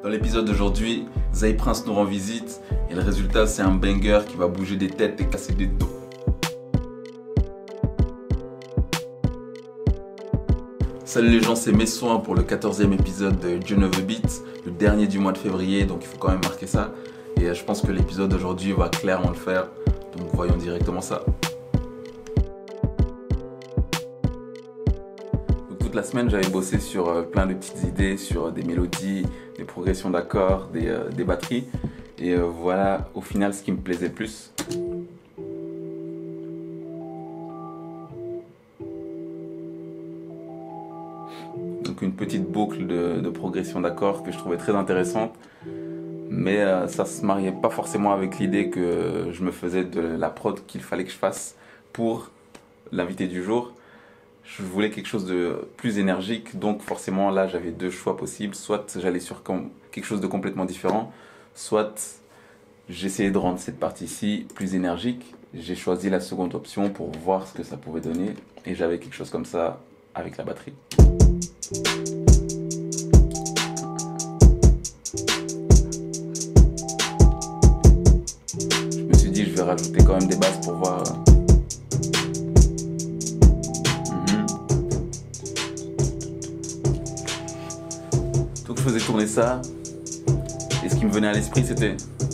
Dans l'épisode d'aujourd'hui, Zay Prince nous rend visite et le résultat c'est un banger qui va bouger des têtes et casser des dos. Salut les gens, c'est Messoin pour le 14e épisode de John of the Beat, le dernier du mois de février, donc il faut quand même marquer ça. Et je pense que l'épisode d'aujourd'hui va clairement le faire, donc voyons directement ça. Donc, toute la semaine j'avais bossé sur plein de petites idées, sur des mélodies, des progressions d'accords, des batteries. Et voilà au final ce qui me plaisait le plus. Donc une petite boucle de progression d'accords que je trouvais très intéressante. Mais ça se mariait pas forcément avec l'idée que je me faisais de la prod qu'il fallait que je fasse pour l'invité du jour. Je voulais quelque chose de plus énergique, donc forcément là j'avais deux choix possibles. Soit j'allais sur quelque chose de complètement différent, soit j'essayais de rendre cette partie-ci plus énergique. J'ai choisi la seconde option pour voir ce que ça pouvait donner et j'avais quelque chose comme ça avec la batterie. Je me suis dit je vais rajouter quand même des basses pour voir. Donc je faisais tourner ça et ce qui me venait à l'esprit c'était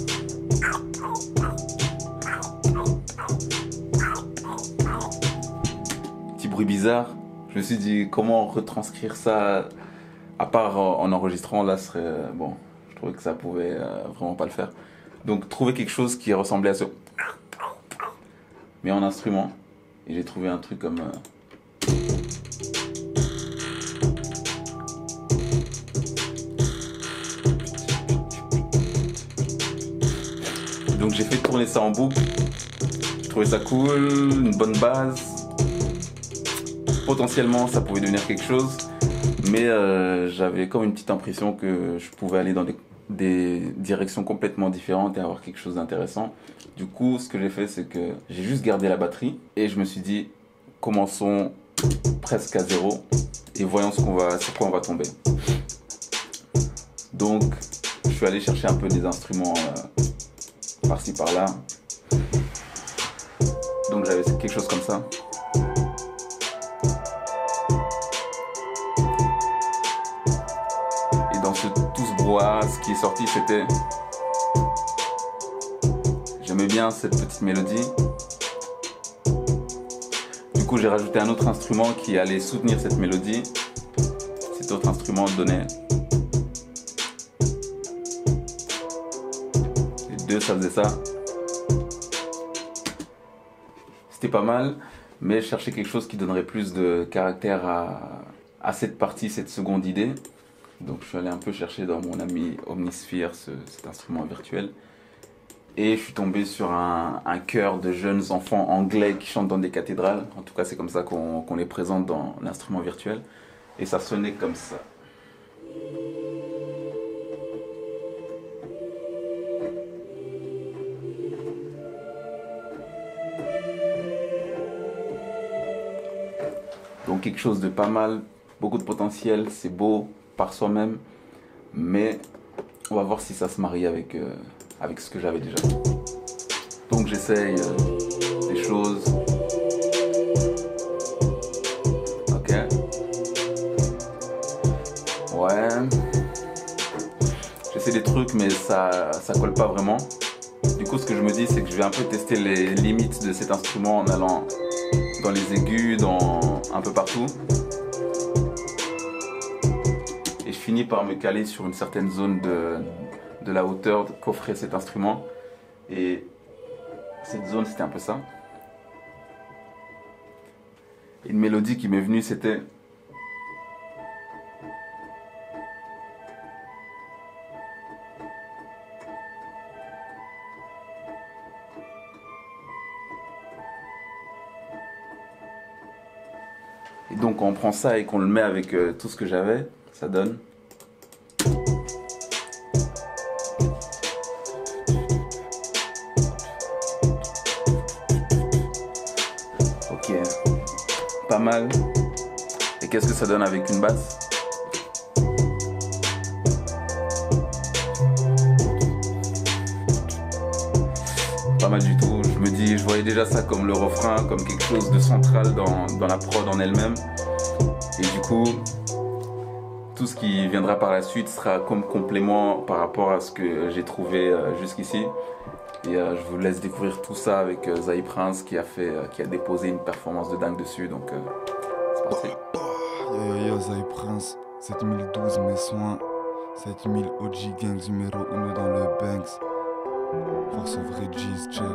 petit bruit bizarre. Je me suis dit comment retranscrire ça à part en enregistrant, là serait bon, je trouvais que ça pouvait vraiment pas le faire. Donc trouver quelque chose qui ressemblait à ce mais en instrument, et j'ai trouvé un truc comme donc j'ai fait tourner ça en boucle. Je trouvais ça cool, une bonne base. Potentiellement ça pouvait devenir quelque chose, mais j'avais comme une petite impression que je pouvais aller dans des directions complètement différentes et avoir quelque chose d'intéressant. Du coup ce que j'ai fait c'est que j'ai juste gardé la batterie et je me suis dit commençons presque à zéro et voyons sur quoi on va tomber. Donc je suis allé chercher un peu des instruments par-ci par-là. Donc j'avais quelque chose comme ça. Tout ce brouhaha, ce qui est sorti c'était... J'aimais bien cette petite mélodie. Du coup j'ai rajouté un autre instrument qui allait soutenir cette mélodie. Cet autre instrument donnait... Les deux ça faisait ça. C'était pas mal, mais je cherchais quelque chose qui donnerait plus de caractère à cette partie, cette seconde idée. Donc je suis allé un peu chercher dans mon ami Omnisphere cet instrument virtuel. Et je suis tombé sur un chœur de jeunes enfants anglais qui chantent dans des cathédrales. En tout cas c'est comme ça qu'on les présente dans l'instrument virtuel. Et ça sonnait comme ça. Donc quelque chose de pas mal, beaucoup de potentiel, c'est beau par soi-même, mais on va voir si ça se marie avec ce que j'avais déjà. Donc j'essaye des choses. Ok. Ouais. J'essaie des trucs mais ça colle pas vraiment. Du coup ce que je me dis c'est que je vais un peu tester les limites de cet instrument en allant dans les aigus, un peu partout. Je finis par me caler sur une certaine zone de la hauteur qu'offrait cet instrument. Et cette zone, c'était un peu ça. Et une mélodie qui m'est venue, c'était... Et donc, quand on prend ça et qu'on le met avec tout ce que j'avais, ça donne... Pas mal. Et qu'est-ce que ça donne avec une basse? mal du tout. Je voyais déjà ça comme le refrain, comme quelque chose de central dans la prod en elle-même. Et du coup, tout ce qui viendra par la suite sera comme complément par rapport à ce que j'ai trouvé jusqu'ici. Et je vous laisse découvrir tout ça avec Zahi Prince qui a déposé une performance de dingue dessus. Donc c'est parti. Yo Zahi Prince, 7012 mes soins, 7000 OG Gangs numéro 1 dans le Banks. Force of Regis, check.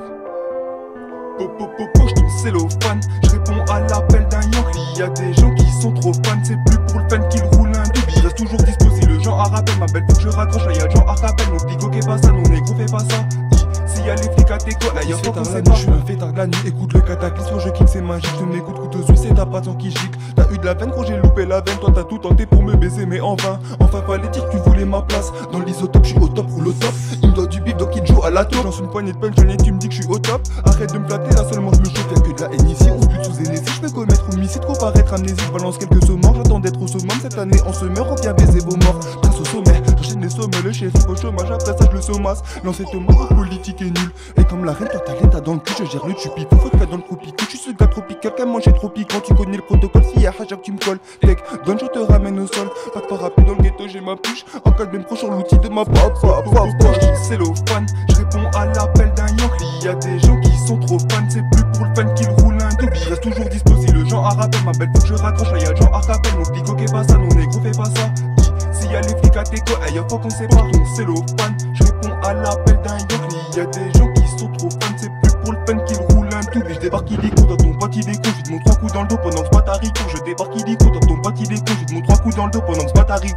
Je tombe cellophane, je réponds à l'appel d'un Yankee. Il y a des gens qui sont trop fans, c'est plus pour le fan qu'ils roulent un doobie. Je reste toujours dispo si le genre à rappel, ma belle faut que je raccroche. Là y'a le genre à rappel, mon petit coquet pas ça, non négro fais pas ça. S'il y a les flics à tes côtes, là y'a pas qu'on sait pas. Je suis un fêtard de la nuit, écoute le cataclysme, je kick c'est magique. Je m'écoute couteau suisse et t'as pas tant qui gicle. T'as eu de la veine quand j'ai loupé la veine, toi t'as tout tenté pour me baiser mais en vain. Enfin fallait dire que tu voulais ma place. Dans l'isotope, je suis au top, roule au top. Il me doit du bif donc il joue à la tour. Lance une poignée de punch, tu me dis que je suis au top. Arrête de me flatter, là seulement je me chauffe. Y'a que de la haine ici, on se bute sous énésie. Je peux commettre homicide, trop paraître amnésique. Balance quelques saumons, j'attends d'être au summum. Cette année on se meurt, on vient baiser vos morts. Prince au sommet, j'enchaîne les sommets, le shérif au chômage. Après ça je le sommasse. Lancer ton mort politique est nul. Et comme la reine, toi t'as l'état dans le cul, je gère le chupi. Faut faire dans le tropique, je suis ce gars tropical qu'à manger trop piquant. Tu connais le protocole, si y'a Hajak tu me colles. Tech, donne, je te ramène au sol. Pas de parapluie dans le ghetto, j'ai ma puce. En cas de même proche sur l'outil de ma papa. C'est cellophane, je réponds à l'appel d'un Yankee. Il y a des gens qui sont trop fans, c'est plus pour le fan qu'ils roulent un doobie. Je reste toujours dispo si le genre à rappel, ma belle faut que je raccroche. Là y'a le genre à rappel, mon petit coquet pas ça, non négro fais pas ça. S'il y a les flics à tes côtes, y'a pas qu'on sait pas. Ton cellophane, je réponds à l'appel d'un Yankee. Il y a des gens qui sont trop fans, c'est plus pour le fan qu'ils roulent un doobie. Je débarque illico dans ton pote il est con, je te montre 3 coups dans le dos pendant que ce bat arrive. Je débarque illico dans ton pote il est con, je te montre 3 coups dans le dos pendant que ce bat arrive.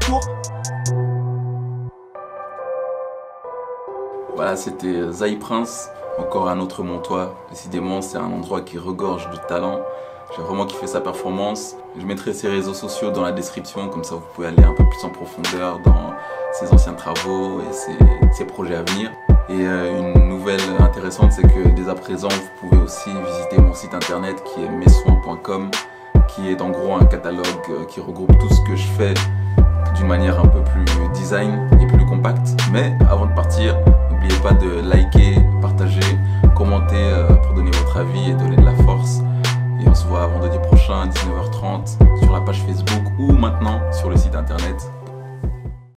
Voilà, c'était Zahi Prince, encore un autre Montois. Décidément, c'est un endroit qui regorge de talent. J'ai vraiment kiffé sa performance. Je mettrai ses réseaux sociaux dans la description, comme ça vous pouvez aller un peu plus en profondeur dans ses anciens travaux et ses projets à venir. Et une nouvelle intéressante, c'est que dès à présent, vous pouvez aussi visiter mon site internet qui est messoins.com, qui est en gros un catalogue qui regroupe tout ce que je fais d'une manière un peu plus design et plus compacte. Mais avant de partir, n'oubliez pas de liker,